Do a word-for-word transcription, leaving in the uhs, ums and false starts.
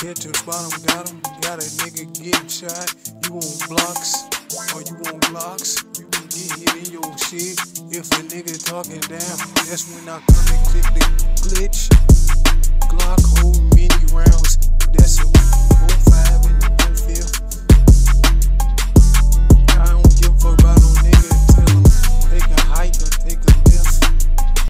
hit your bottom, got him. Got a nigga getting shot. You want blocks or you want blocks? You can get hit in your shit. If a nigga talking down, that's when I come and click the glitch.